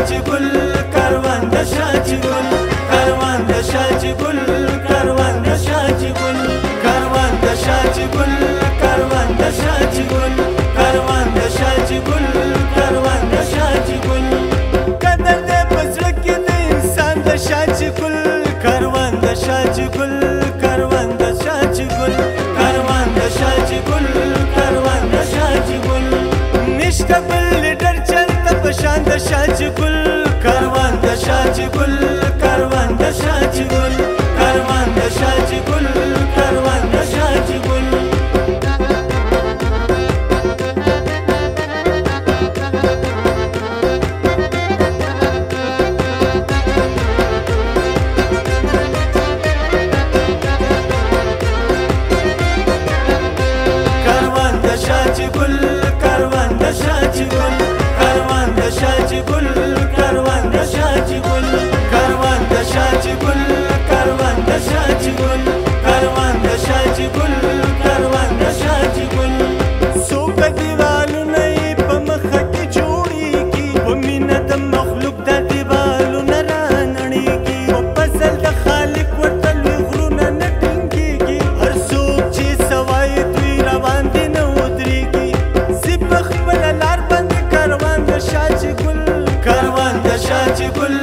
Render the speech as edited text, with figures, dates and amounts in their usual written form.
چې ګل کاروان د شاه چې ګل کاروان د شاه چې ګل کاروان د شاه چې ګل کاروان د شاه چې ګل کاروان د شاه چې ګل کاروان د شاه چې ګل کاروان د شاه چې ګل قدر دې په زړه کې د انسان د شاه چې ګل کاروان د شاه چې ګل کاروان د شاه چې ګل کاروان د شاه چې ګل کاروان د شاه چې ګل نشته بل لیډر چلته په شان د شاه چې ګل کاروان د شاه چې ګل کاروان د شاه چې ګل کاروان د شاه چې ګل کاروان د شاه چې ګل کاروان د شاه چې ګل کاروان د شاه چې ګل کاروان د شاه چې ګل کاروان د شاه چې ګل کاروان د شاه چې ګل کاروان د شاه چې ګل کاروان د شاه چې ګل کاروان د شاه چې ګل څوک دیوالونه یې په مخه کې جوړیږي په مینه د مخلوق د دیوالونه رانړیږي په فضل د خالق ورته لوی غرونه نه ټینګېږي هر څوک چې سوای دوی روان دي نه ودرېږي زه په خپله لار باندې کاروان د شاه چې ګل کاروان د شاه چې ګل